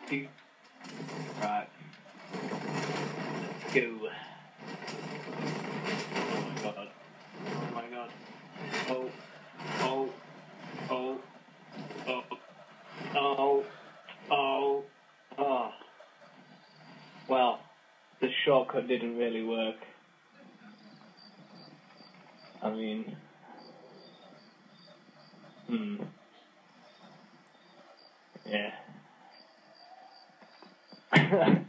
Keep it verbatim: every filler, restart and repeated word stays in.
Right. Go. Oh my god. Oh my god. Oh. Oh. Oh. Oh. Oh. Oh. Oh. Well, the shortcut didn't really work. I mean... Hmm. Yeah.